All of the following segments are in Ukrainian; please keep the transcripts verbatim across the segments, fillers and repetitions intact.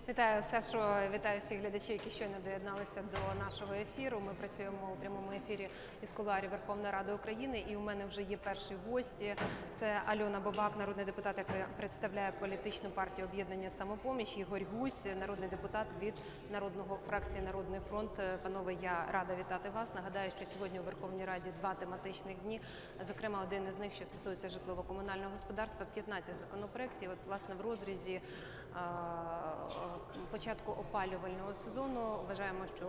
Вітаю, Сашо, вітаю всіх глядачів, які щойно доєдналися до нашого ефіру. Ми працюємо у прямому ефірі із кулуарів Верховної Ради України. І у мене вже є перші гості. Це Альона Бабак, народний депутат, яка представляє політичну партію об'єднання «Самопоміч», Ігор Гузь, народний депутат від народного фракції «Народний фронт». Панове, я рада вітати вас. Нагадаю, що сьогодні у Верховній Раді два тематичних дні. Зокрема, один із них, що стосується житлово-комунального господарства, п'ятнадцять законопроєктів. От, власне, в розрізі початку опалювального сезону вважаємо, що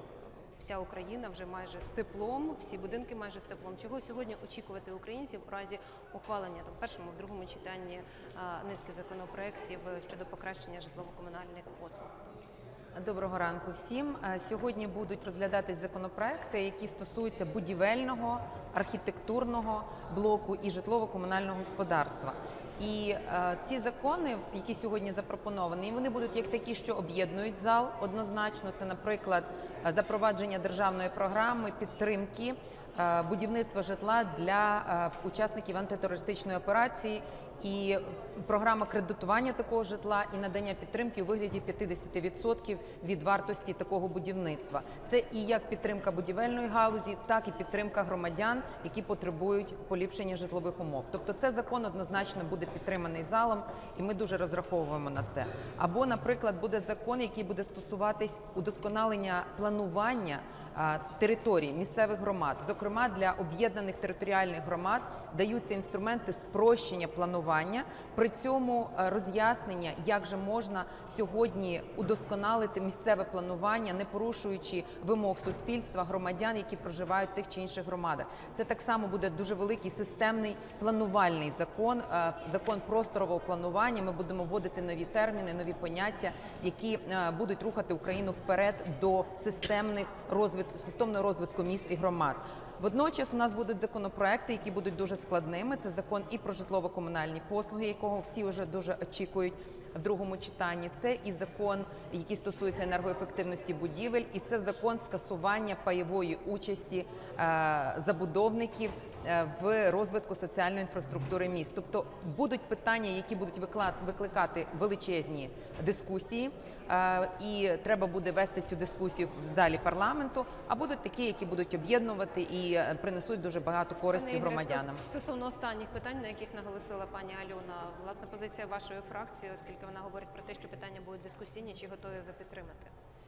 вся Україна вже майже з теплом, всі будинки майже з теплом. Чого сьогодні очікувати українців у разі ухвалення там, в першому, в другому читанні низки законопроєктів щодо покращення житлово-комунальних послуг? Доброго ранку всім. Сьогодні будуть розглядатись законопроекти, які стосуються будівельного, архітектурного блоку і житлово-комунального господарства. І е, ці закони, які сьогодні запропоновані, вони будуть як такі, що об'єднують зал однозначно. Це, наприклад, запровадження державної програми підтримки е, будівництва житла для е, учасників антитерористичної операції і програма кредитування такого житла і надання підтримки у вигляді п'ятдесят відсотків від вартості такого будівництва. Це і як підтримка будівельної галузі, так і підтримка громадян, які потребують поліпшення житлових умов. Тобто це закон однозначно буде підтриманий залом, і ми дуже розраховуємо на це. Або, наприклад, буде закон, який буде стосуватись удосконалення планування територій місцевих громад. Зокрема, для об'єднаних територіальних громад даються інструменти спрощення планування, при цьому роз'яснення, як же можна сьогодні удосконалити місцеве планування, не порушуючи вимог суспільства, громадян, які проживають в тих чи інших громадах. Це так само буде дуже великий системний планувальний закон, закон просторового планування. Ми будемо вводити нові терміни, нові поняття, які будуть рухати Україну вперед до системних розвитку системного розвитку міст і громад. Водночас у нас будуть законопроекти, які будуть дуже складними. Це закон і про житлово-комунальні послуги, якого всі вже дуже очікують в другому читанні. Це і закон, який стосується енергоефективності будівель, і це закон скасування пайової участі е, забудовників е, в розвитку соціальної інфраструктури міст. Тобто будуть питання, які будуть викликати величезні дискусії, е, і треба буде вести цю дискусію в залі парламенту, а будуть такі, які будуть об'єднувати і принесуть дуже багато користі громадянам. Стосовно останніх питань, на яких наголосила пані Альона, власне, позиція вашої фракції, оскільки вона говорить про те, що питання будуть дискусійні, чи готові ви підтримати?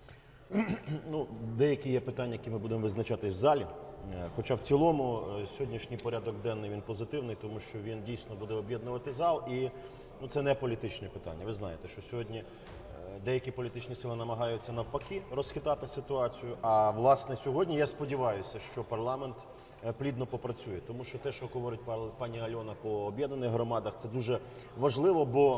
Ну, деякі є питання, які ми будемо визначатись в залі. Хоча в цілому сьогоднішній порядок денний він позитивний, тому що він дійсно буде об'єднувати зал. І ну, це не політичне питання. Ви знаєте, що сьогодні деякі політичні сили намагаються навпаки розхитати ситуацію. А власне сьогодні я сподіваюся, що парламент плідно попрацює. Тому що те, що говорить пані Альона по об'єднаних громадах, це дуже важливо, бо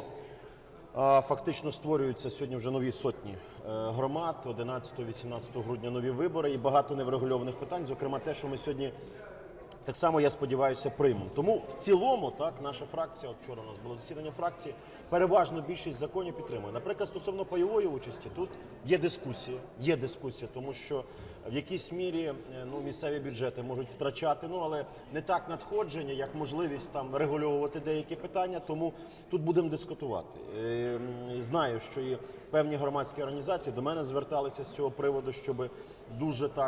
фактично створюються сьогодні вже нові сотні громад, одинадцятого-вісімнадцятого грудня нові вибори і багато неврегульованих питань, зокрема те, що ми сьогодні так само, я сподіваюся, приймемо. Тому в цілому, так, наша фракція, от вчора у нас було засідання фракції, переважно більшість законів підтримує. Наприклад, стосовно пайової участі, тут є дискусія, є дискусія, тому що в якійсь мірі ну, місцеві бюджети можуть втрачати, ну, але не так надходження, як можливість там регульовувати деякі питання, тому тут будемо дискутувати. Знаю, що і певні громадські організації до мене зверталися з цього приводу, щоб дуже так,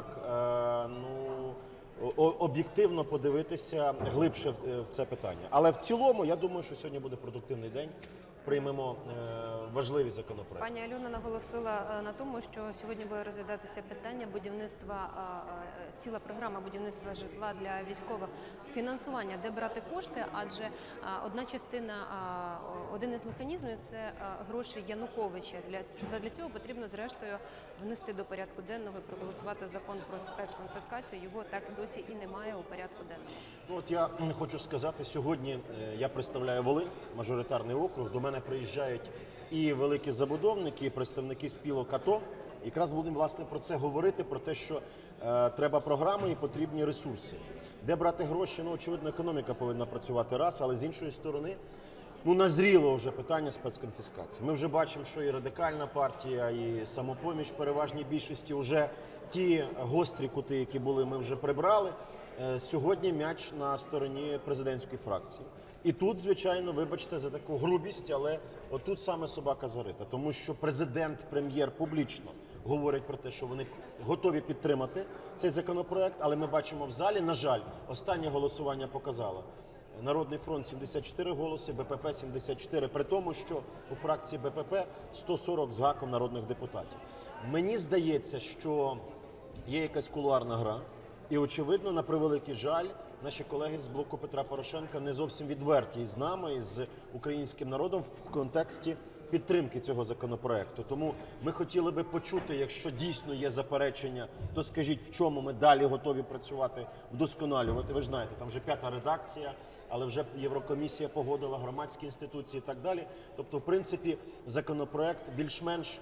ну, об'єктивно подивитися глибше в це питання. Але в цілому, я думаю, що сьогодні буде продуктивний день. Приймемо важливі законопроекти. Пані Альона наголосила на тому, що сьогодні буде розглядатися питання будівництва, ціла програма будівництва житла для військових, фінансування, де брати кошти, адже одна частина, один із механізмів – це гроші Януковича. Для, для цього потрібно, зрештою, внести до порядку денного і проголосувати закон про спецконфіскацію. Його так досі і немає у порядку денному. Ну, от я хочу сказати, сьогодні я представляю Волинь, мажоритарний округ, до мене приїжджають і великі забудовники, і представники спілок АТО. Якраз будемо, власне, про це говорити, про те, що е, треба програми і потрібні ресурси. Де брати гроші? Ну, очевидно, економіка повинна працювати раз, але з іншої сторони, ну, назріло вже питання спецконфіскації. Ми вже бачимо, що і Радикальна партія, і Самопоміч в переважній більшості вже ті гострі кути, які були, ми вже прибрали. Е, сьогодні м'яч на стороні президентської фракції. І тут, звичайно, вибачте за таку грубість, але отут саме собака зарита. Тому що президент, прем'єр публічно говорять про те, що вони готові підтримати цей законопроект, але ми бачимо в залі, на жаль, останнє голосування показало. Народний фронт сімдесят чотири голоси, БПП сімдесят чотири, при тому, що у фракції БПП сто сорок з гаком народних депутатів. Мені здається, що є якась кулуарна гра, і, очевидно, на превеликий жаль, наші колеги з блоку Петра Порошенка не зовсім відверті з нами, і з українським народом в контексті підтримки цього законопроекту. Тому ми хотіли би почути, якщо дійсно є заперечення, то скажіть, в чому ми далі готові працювати, вдосконалювати. Ви ж знаєте, там вже п'ята редакція, але вже Єврокомісія погодила, громадські інституції і так далі. Тобто, в принципі, законопроект більш-менш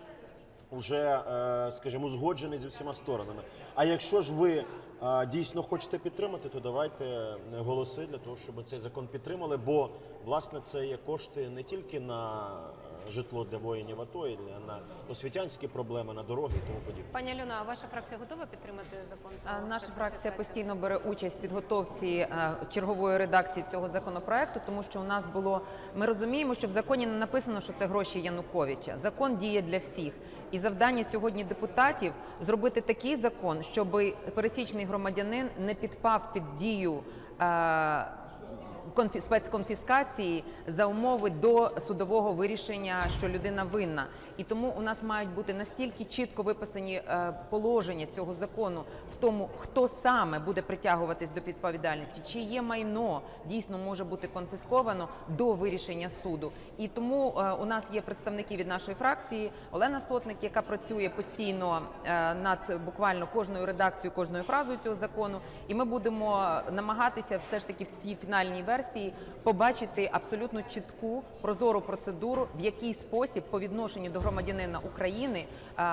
вже, скажімо, узгоджений зі всіма сторонами. А якщо ж ви дійсно хочете підтримати, то давайте голоси для того, щоб цей закон підтримали, бо, власне, це є кошти не тільки на житло для воїнів АТО, і на освітянські проблеми, на дороги і тому подібне. Пані Альона, а ваша фракція готова підтримати закон? про Наша фракція спецконфіскацію? постійно бере участь в підготовці е, чергової редакції цього законопроекту, тому що у нас було, ми розуміємо, що в законі не написано, що це гроші Януковича. Закон діє для всіх. І завдання сьогодні депутатів зробити такий закон, щоб пересічний громадянин не підпав під дію е, конфі- спецконфіскації за умови до судового вирішення, що людина винна. І тому у нас мають бути настільки чітко виписані е, положення цього закону в тому, хто саме буде притягуватись до відповідальності, чиє майно дійсно може бути конфісковано до вирішення суду. І тому е, у нас є представники від нашої фракції, Олена Сотник, яка працює постійно е, над буквально кожною редакцією, кожною фразою цього закону. І ми будемо намагатися все ж таки в тій фінальній версії побачити абсолютно чітку, прозору процедуру, в який спосіб по відношенню до громадянина України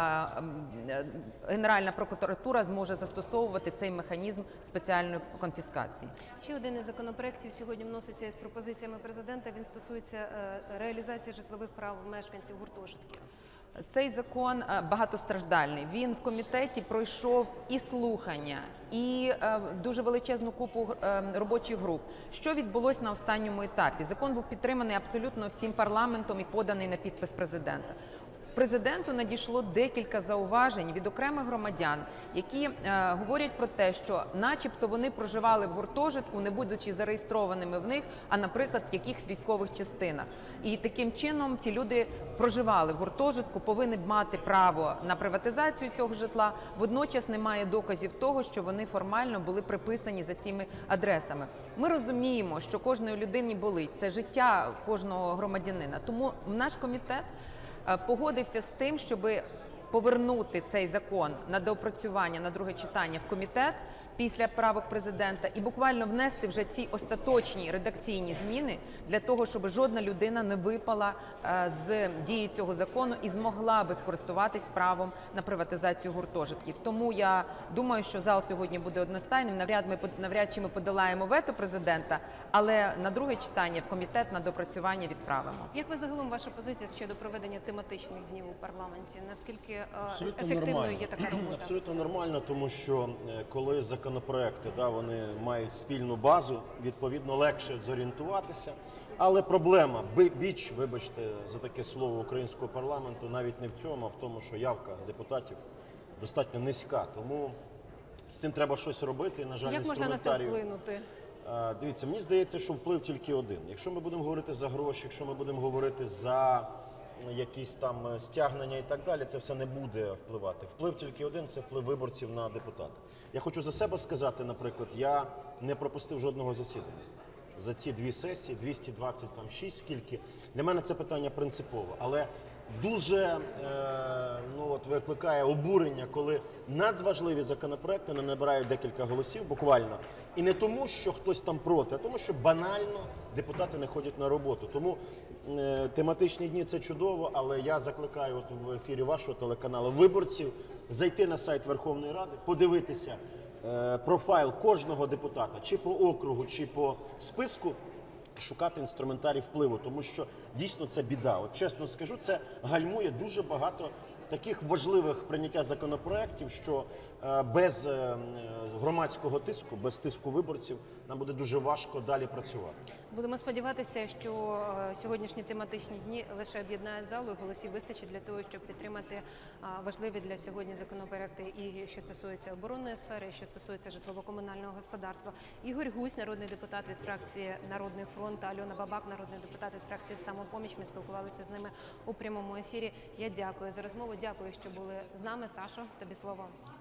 Генеральна прокуратура зможе застосовувати цей механізм спеціальної конфіскації. Ще один із законопроєктів сьогодні вноситься із пропозиціями президента. Він стосується е, реалізації житлових прав мешканців гуртожитків. Цей закон е, багатостраждальний. Він в комітеті пройшов і слухання, і е, дуже величезну купу е, робочих груп. Що відбулось на останньому етапі? Закон був підтриманий абсолютно всім парламентом і поданий на підпис президента. Президенту надійшло декілька зауважень від окремих громадян, які е, говорять про те, що начебто вони проживали в гуртожитку, не будучи зареєстрованими в них, а, наприклад, в якихось військових частинах. І таким чином ці люди проживали в гуртожитку, повинні мати право на приватизацію цього житла, водночас немає доказів того, що вони формально були приписані за цими адресами. Ми розуміємо, що кожної людині болить, це життя кожного громадянина, тому наш комітет погодився з тим, щоб повернути цей закон на доопрацювання, на друге читання в комітет після правок президента і буквально внести вже ці остаточні редакційні зміни для того, щоб жодна людина не випала з дії цього закону і змогла би скористуватись правом на приватизацію гуртожитків. Тому я думаю, що зал сьогодні буде одностайним. Навряд ми навряд чи ми подолаємо вето президента, але на друге читання в комітет на доопрацювання відправимо. Як ви загалом ваша позиція щодо проведення тематичних днів у парламенті? Наскільки е, Абсолютно ефективною нормально. є така робота? Абсолютно нормально, тому що е, коли законопроекти, да, вони мають спільну базу, відповідно легше зорієнтуватися. Але проблема, би- біч, вибачте за таке слово, українського парламенту навіть не в цьому, а в тому, що явка депутатів достатньо низька. Тому з цим треба щось робити. На жаль, Як можна на це інструментарію- вплинути? Е, Дивіться, мені здається, що вплив тільки один. Якщо ми будемо говорити за гроші, якщо ми будемо говорити за якісь там стягнення і так далі, це все не буде впливати. Вплив тільки один – це вплив виборців на депутата. Я хочу за себе сказати, наприклад, я не пропустив жодного засідання. За ці дві сесії, двісті двадцять шість скільки. Для мене це питання принципове. Але дуже е, ну, от, викликає обурення, коли надважливі законопроекти не набирають декілька голосів, буквально. І не тому, що хтось там проти, а тому, що банально депутати не ходять на роботу. Тому е, тематичні дні – це чудово, але я закликаю от в ефірі вашого телеканалу виборців зайти на сайт Верховної Ради, подивитися е, профайл кожного депутата, чи по округу, чи по списку, шукати інструментарій впливу, тому що дійсно це біда. От чесно скажу, це гальмує дуже багато таких важливих прийняття законопроєктів, що е, без е, громадського тиску, без тиску виборців нам буде дуже важко далі працювати. Будемо сподіватися, що е, сьогоднішні тематичні дні лише об'єднають залу, і голосів вистачить для того, щоб підтримати е, важливі для сьогодні законопроекти, і що стосується оборонної сфери, і що стосується житлово-комунального господарства. Ігор Гузь, народний депутат від фракції «Народний фронт», та Альона Бабак, народний депутат від фракції «Самопоміч». Ми спілкувалися з ними у прямому ефірі. Я дякую за розмову, дякую, що були з нами. Сашо, тобі слово.